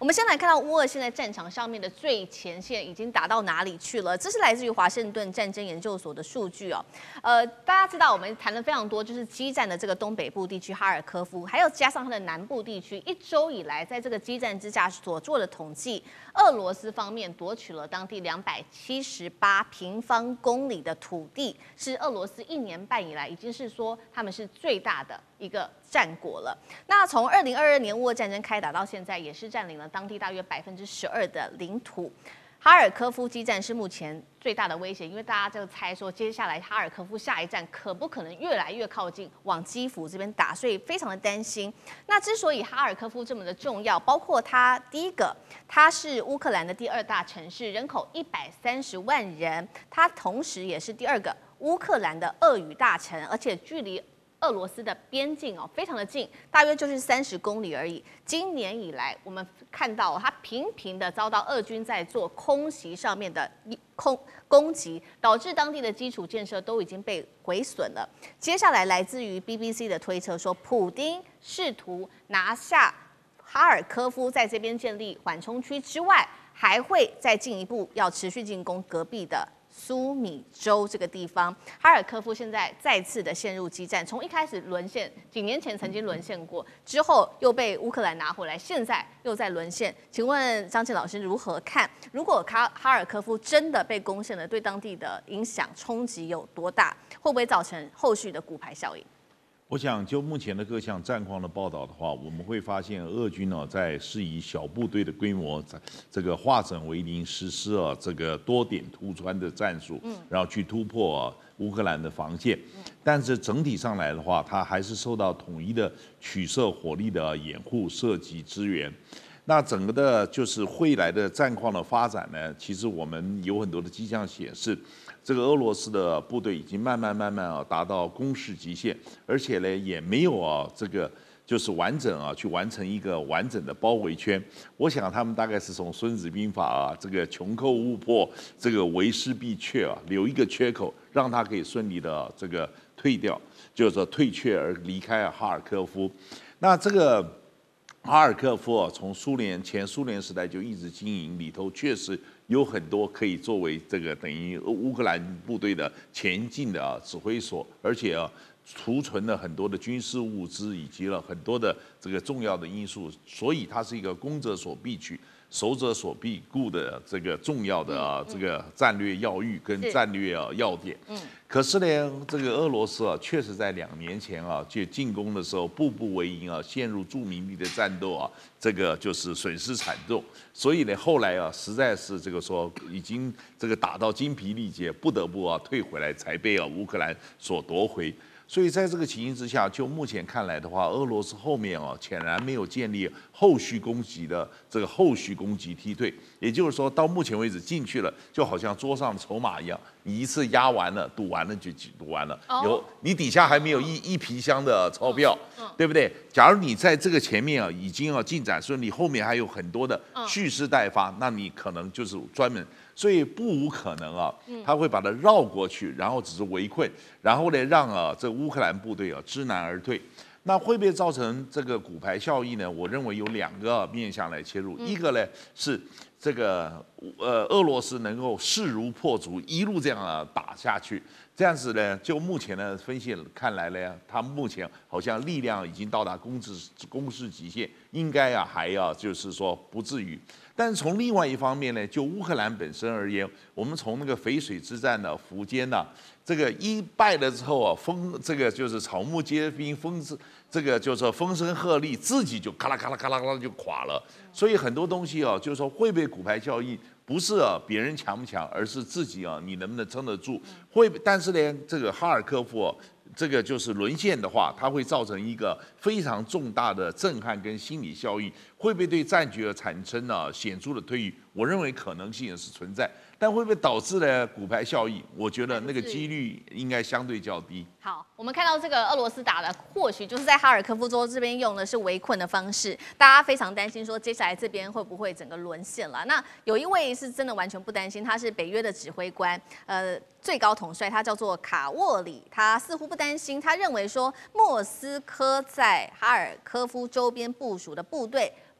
我们先来看到乌俄现在战场上面的最前线已经打到哪里去了？这是来自于华盛顿战争研究所的数据哦。大家知道我们谈了非常多，就是激战的这个东北部地区哈尔科夫，还有加上它的南部地区，一周以来在这个激战之下所做的统计，俄罗斯方面夺取了当地278平方公里的土地，是俄罗斯1年半以来已经是说他们是最大的一个战果了。那从2022年乌俄战争开打到现在，也是占领了当地大约12%的领土。哈尔科夫激战是目前最大的威胁，因为大家就猜说，接下来哈尔科夫下一站可不可能越来越靠近往基辅这边打，所以非常的担心。那之所以哈尔科夫这么的重要，包括它第一个，它是乌克兰的第2大城市，人口130万人，它同时也是第2个乌克兰的俄语大城，而且距离俄罗斯的边境哦，非常的近，大约就是30公里而已。今年以来，我们看到它频频的遭到俄军在做空袭上面的攻击，导致当地的基础建设都已经被毁损了。接下来，来自于 BBC 的推测说，普丁试图拿下哈尔科夫，在这边建立缓冲区之外，还会再进一步要持续进攻隔壁的苏米州这个地方。哈尔科夫现在再次的陷入激战，从一开始沦陷，几年前曾经沦陷过，之后又被乌克兰拿回来，现在又在沦陷。请问张倩老师如何看？如果哈尔科夫真的被攻陷了，对当地的影响冲击有多大？会不会造成后续的骨牌效应？ 我想，就目前的各项战况的报道的话，我们会发现，俄军呢是以小部队的规模，这个化整为零，实施这个多点突穿的战术，然后去突破乌克兰的防线。但是整体上来的话，它还是受到统一的取舍火力的掩护、射击支援。那整个的就是未来的战况的发展呢，其实我们有很多的迹象显示，这个俄罗斯的部队已经慢慢达到攻势极限，而且呢也没有这个就是完整去完成一个完整的包围圈。我想他们大概是从《孙子兵法》这个穷寇勿迫，这个为师必却留一个缺口，让他可以顺利的这个退掉，就是说退却而离开哈尔科夫。那这个哈尔科夫从前苏联时代就一直经营，里头确实有很多可以作为这个等于乌克兰部队的前进的指挥所，而且储存了很多的军事物资，以及了很多的这个重要的因素，所以它是一个攻者所必取，守者所必固的这个重要的这个战略要域跟战略要点。可是呢，这个俄罗斯确实在2年前就进攻的时候步步为营陷入著名地的战斗这个就是损失惨重。所以呢，后来实在是这个说已经这个打到精疲力竭，不得不退回来，才被乌克兰所夺回。所以在这个情形之下，就目前看来的话，俄罗斯后面显然没有建立后续攻击的这个后续攻击梯队，也就是说到目前为止进去了，就好像桌上的筹码一样，你一次压完了，赌完了就赌完了，你底下还没有一皮箱的钞票，对不对？假如你在这个前面已经进展顺利，后面还有很多的蓄势待发，那你可能就是专门。所以不无可能他会把它绕过去，然后只是围困，然后呢让这乌克兰部队知难而退。那会不会造成这个骨牌效应呢？我认为有2个面向来切入，一个呢是这个俄罗斯能够势如破竹，一路这样打下去。这样子呢，就目前的分析看来呢，他目前好像力量已经到达攻势极限，应该还要就是说不至于。但是从另外一方面呢，就乌克兰本身而言，我们从那个淝水之战的苻坚这个一败了之后这个就是草木皆兵，这个就是说风声鹤唳，自己就咔啦咔啦咔啦咔啦就垮了。所以很多东西就是说会被骨牌效应，不是别人强不强，而是自己你能不能撑得住。但是呢，这个哈尔科夫这个就是沦陷的话，它会造成一个非常重大的震撼跟心理效应，会不会对战局产生显著的推移？我认为可能性也是存在。但会不会导致呢骨牌效应？我觉得那个几率应该相对较低。 好，我们看到这个俄罗斯打的，或许就是在哈尔科夫州这边用的是围困的方式，大家非常担心说接下来这边会不会整个沦陷了？那有一位是真的完全不担心，他是北约的指挥官，最高统帅，他叫做卡沃里，他似乎不担心，他认为说莫斯科在哈尔科夫周边部署的部队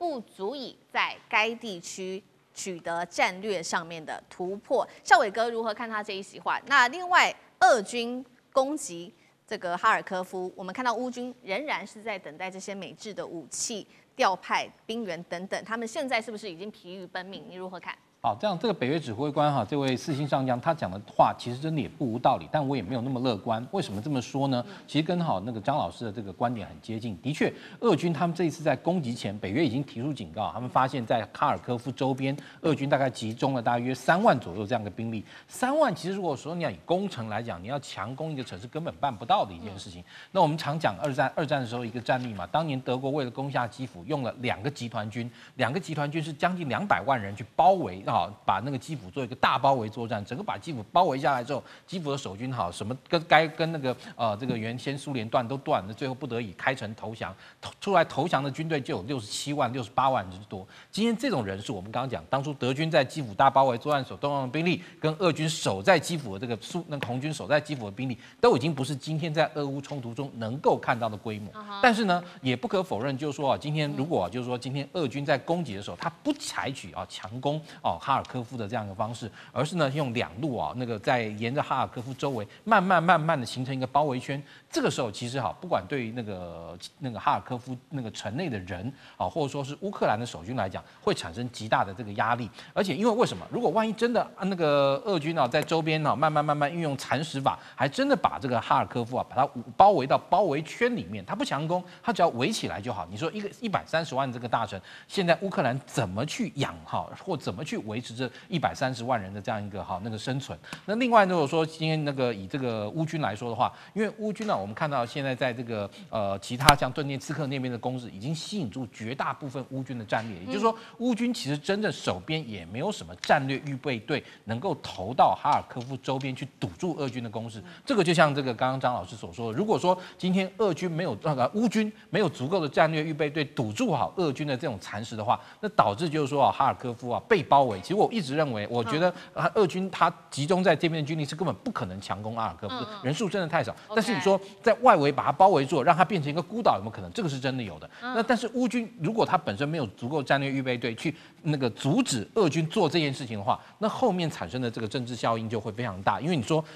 不足以在该地区取得战略上面的突破。孝伟哥如何看他这一席话？那另外，俄军攻击这个哈尔科夫，我们看到乌军仍然是在等待这些美制的武器调派、兵员等等，他们现在是不是已经疲于奔命？你如何看？ 好，这样这个北约指挥官哈，这位4星上将他讲的话其实真的也不无道理，但我也没有那么乐观。为什么这么说呢？其实跟那个张老师的这个观点很接近。的确，俄军他们这一次在攻击前，北约已经提出警告，他们发现在哈尔科夫周边，俄军大概集中了大约3万左右这样的兵力。3万其实如果说你要以攻城来讲，你要强攻一个城市根本办不到的一件事情。那我们常讲二战的时候一个战例嘛，当年德国为了攻下基辅，用了2个集团军是将近200万人去包围。把那个基辅做一个大包围作战，整个把基辅包围下来之后，基辅的守军什么该跟那个这个原先苏联断都断了，最后不得已开城投降。出来投降的军队就有67万、68万之多。今天这种人数，我们刚刚讲，当初德军在基辅大包围作战所动用的兵力，跟俄军守在基辅的这个那个红军守在基辅的兵力，都已经不是今天在俄乌冲突中能够看到的规模。但是呢，也不可否认，就是说今天如果就是说今天俄军在攻击的时候，他不采取强攻哈尔科夫的这样一个方式，而是呢用2路那个在沿着哈尔科夫周围慢慢的形成一个包围圈。这个时候其实不管对于那个哈尔科夫那个城内的人或者说是乌克兰的守军来讲，会产生极大的这个压力。而且因为为什么？如果万一真的那个俄军在周边慢慢运用蚕食法，还真的把这个哈尔科夫把它包围到包围圈里面，他不强攻，他只要围起来就好。你说一个130万这个大城，现在乌克兰怎么去养或怎么去维持这130万人的这样一个那个生存？那另外如果说今天那个以这个乌军来说的话，因为乌军我们看到现在在这个其他像顿涅茨克那边的攻势，已经吸引住绝大部分乌军的战力，也就是说乌军其实真正手边也没有什么战略预备队能够投到哈尔科夫周边去堵住俄军的攻势。这个就像这个刚刚张老师所说的，如果说今天乌军没有足够的战略预备队堵住好俄军的这种蚕食的话，那导致就是说哈尔科夫被包围。其实我一直认为，我觉得俄军他集中在这边的军力是根本不可能强攻阿尔科夫，人数真的太少。但是你说在外围把它包围住，让它变成一个孤岛，有没有可能？这个是真的有的。那但是乌军如果他本身没有足够战略预备队去那个阻止俄军做这件事情的话，那后面产生的这个政治效应就会非常大。因为你说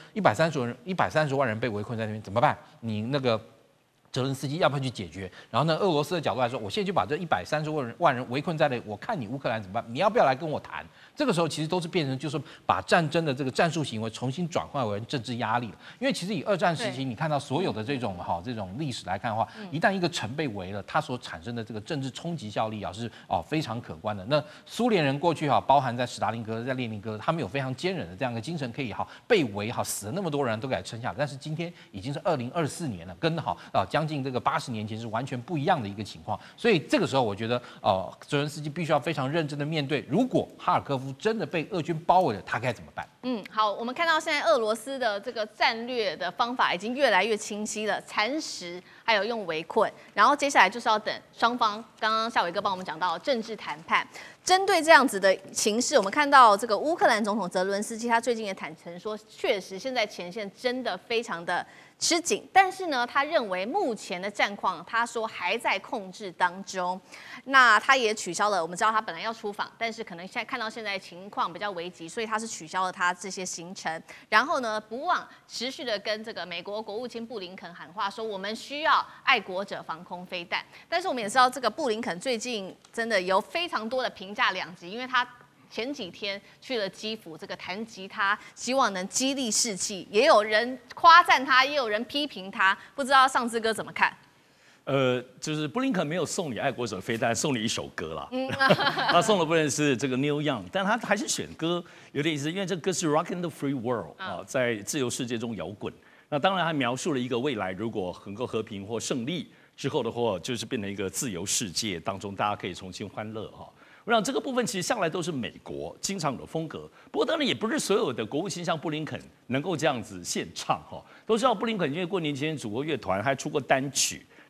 130万人被围困在那边怎么办？你那个泽连斯基要不要去解决？然后呢，俄罗斯的角度来说，我现在就把这130万人围困在那里，我看你乌克兰怎么办？你要不要来跟我谈？这个时候其实都是变成就是把战争的这个战术行为重新转换为政治压力了。因为其实以2战时期，你看到所有的这种历史来看的话，一旦一个城被围了，它所产生的这个政治冲击效力是非常可观的。那苏联人过去包含在史达林格勒、在列宁格勒，他们有非常坚韧的这样一个精神，可以被围死了那么多人都给撑下来。但是今天已经是2024年了，跟将近这个80年前是完全不一样的一个情况。所以这个时候，我觉得泽连斯基必须要非常认真的面对，如果哈尔科夫真的被俄军包围了，他该怎么办？ 好，我们看到现在俄罗斯的这个战略的方法已经越来越清晰了，蚕食还有用围困，然后接下来就是要等双方，刚刚夏伟哥帮我们讲到政治谈判。针对这样子的情势，我们看到这个乌克兰总统泽伦斯基他最近也坦诚说，确实现在前线真的非常的吃紧，但是呢，他认为目前的战况，他说还在控制当中。那他也取消了，我们知道他本来要出访，但是可能现在看到现在情况比较危急，所以他是取消了他这些行程。然后呢，不忘持续的跟这个美国国务卿布林肯喊话，说我们需要爱国者防空飞弹。但是我们也知道，这个布林肯最近真的有非常多的评价两极，因为他前几天去了基辅，这个弹吉他，希望能激励士气，也有人夸赞他，也有人批评他，不知道尚志哥怎么看？ 就是布林肯没有送你爱国者飞弹，送你一首歌啦。他送的不能是这个 Neil Young， 但他还是选歌，有点意思，因为这歌是 Rockin' the Free World 在自由世界中摇滚。那当然，还描述了一个未来，如果能够和平或胜利之后的话，就是变成一个自由世界当中，大家可以重新欢乐哈。我想这个部分其实向来都是美国经常有的风格，不过当然也不是所有的国务卿像布林肯能够这样子献唱哈。都知道布林肯因为过年前祖国乐团还出过单曲。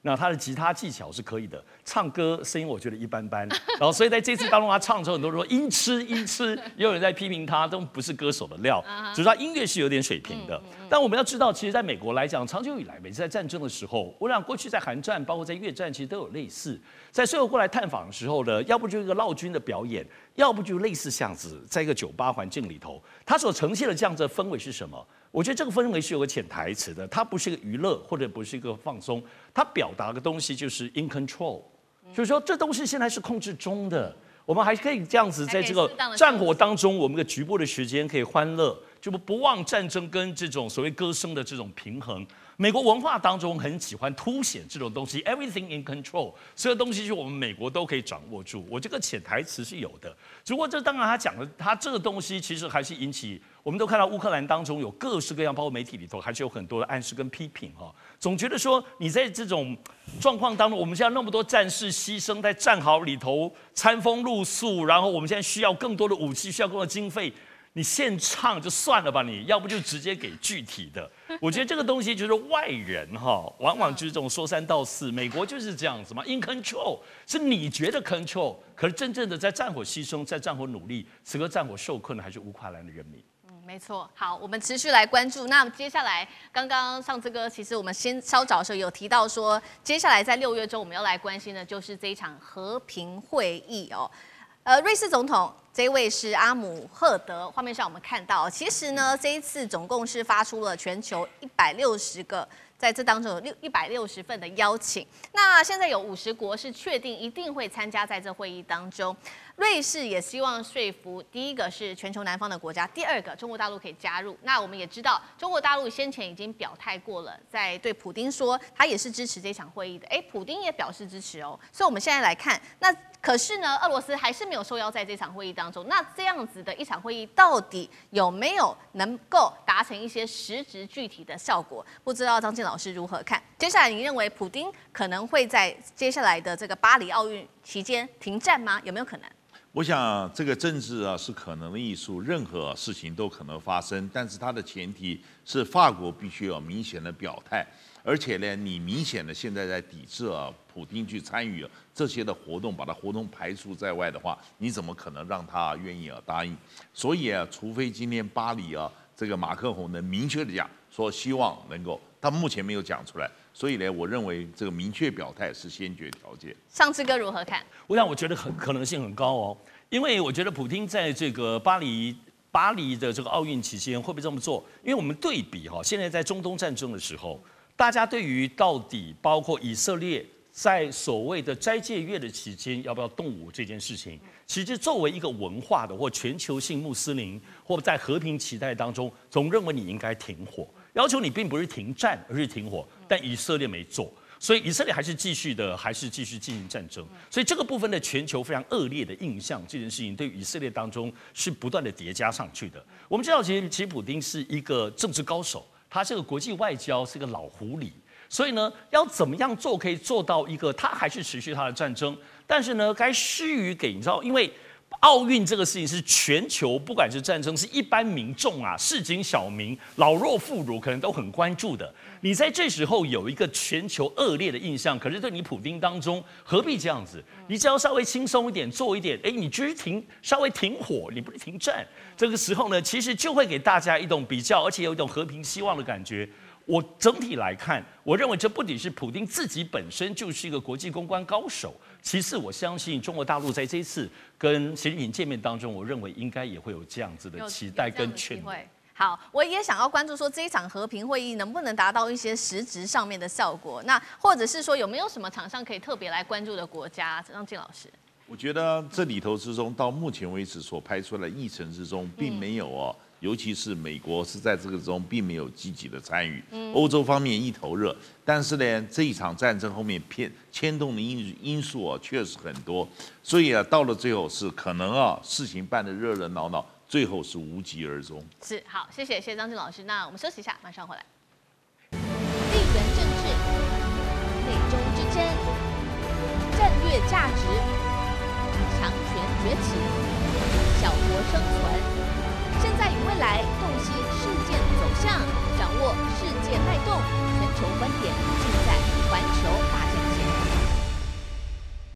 那他的吉他技巧是可以的，唱歌声音我觉得一般般。然后所以在这次当中，他唱的时候，很多人说音痴，也有人在批评他，都不是歌手的料，只是他音乐是有点水平的。但我们要知道，其实在美国来讲，长久以来，每次在战争的时候，我想过去在韩战，包括在越战，其实都有类似。在最后过来探访的时候呢，要不就一个闹军的表演，要不就类似像子，在一个酒吧环境里头，它所呈现的这样子的氛围是什么？我觉得这个氛围是有个潜台词的，它不是一个娱乐或者不是一个放松，它表达的东西就是 in control，就是说这东西现在是控制中的，我们还可以这样子在这个战火当中，我们的局部的时间可以欢乐，就不忘战争跟这种所谓歌声的这种平衡。美国文化当中很喜欢凸显这种东西 ，everything in control， 所有东西是我们美国都可以掌握住。我这个潜台词是有的，只不过这当然他讲的，他这个东西其实还是引起，我们都看到乌克兰当中有各式各样，包括媒体里头还是有很多的暗示跟批评哈。总觉得说你在这种状况当中，我们现在那么多战士牺牲在战壕里头餐风露宿，然后我们现在需要更多的武器，需要更多的经费。你现唱就算了吧，你要不就直接给具体的。我觉得这个东西就是外人哈，往往就是这种说三道四。美国就是这样子嘛 ，in control 是你觉得 control， 可是真正的在战火牺牲，在战火努力，此刻战火受困的还是乌克兰的人民。 没错，好，我们持续来关注。那接下来，刚刚上次哥，其实我们先稍早的时候有提到说，接下来在6月中我们要来关心的就是这一场和平会议哦。瑞士总统这位是阿姆赫德，画面上我们看到，其实呢，这一次总共是发出了全球160个，在这当中有160份的邀请。那现在有50国是确定一定会参加在这会议当中。瑞士也希望说服，第一个是全球南方的国家，第二个中国大陆可以加入。那我们也知道，中国大陆先前已经表态过了，在对普丁说他也是支持这场会议的。普丁也表示支持哦。所以我们现在来看，那可是呢，俄罗斯还是没有受邀在这场会议当中。那这样子的一场会议，到底有没有能够达成一些实质具体的效果？不知道张晋老师如何看？接下来你认为普丁可能会在接下来的这个巴黎奥运期间停战吗？有没有可能？ 我想这个政治是可能的艺术，任何事情都可能发生，但是它的前提是法国必须有明显的表态，而且呢，你明显的现在在抵制普丁去参与这些的活动，把他活动排除在外的话，你怎么可能让他愿意答应？所以除非今天巴黎这个马克宏能明确的讲说希望能够，他目前没有讲出来。所以呢，我认为这个明确表态是先决条件。 上次哥如何看？ 我觉得可能性很高哦，因为我觉得普丁在这个巴黎的这个奥运期间会不会这么做？因为我们对比现在在中东战争的时候，大家对于到底包括以色列在所谓的斋戒月的期间要不要动武这件事情，其实作为一个文化的或全球性穆斯林或在和平期待当中，总认为你应该停火。要求你并不是停战，而是停火，但以色列没做，所以以色列还是继续进行战争。所以这个部分的全球非常恶劣的印象，这件事情对以色列当中是不断的叠加上去的。我们知道，其实普丁是一个政治高手，他这个国际外交是个老狐狸，所以呢，要怎么样做可以做到一个他还是持续他的战争，但是呢，该施予给你知道，因为奥运这个事情是全球，不管是战争，是一般民众市井小民、老弱妇孺可能都很关注的。你在这时候有一个全球恶劣的印象，可是对你普丁当中何必这样子？你只要稍微轻松一点，做一点，你就是稍微停火，你不是停战。这个时候呢，其实就会给大家一种比较，而且有一种和平希望的感觉。我整体来看，我认为这不仅是普丁自己本身就是一个国际公关高手，其次我相信中国大陆在这一次跟习近平见面当中，我认为应该也会有这样子的期待跟权利。 好，我也想要关注说这一场和平会议能不能达到一些实质上面的效果，那或者是说有没有什么场上可以特别来关注的国家？张晋老师，我觉得这里头之中，到目前为止所拍出来的议程之中，并没有尤其是美国是在这个中并没有积极的参与，欧洲方面一头热，但是呢，这一场战争后面牵动的因素确实很多，所以到了最后是可能事情办得热热闹闹，最后是无疾而终。 是，好，谢谢张晋老师，那我们休息一下，马上回来。地缘政治、美中之争、战略价值、强权崛起、小国生存。现在与未来洞悉事件走向，掌握世界脉动，全球观点。